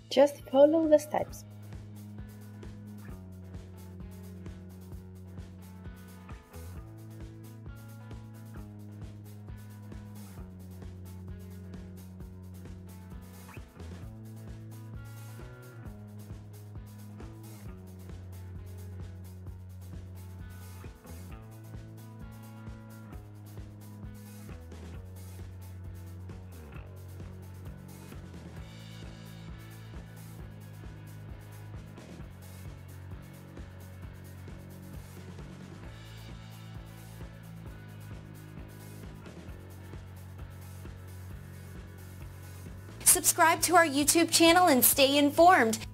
Just follow the steps. Subscribe to our YouTube channel and stay informed.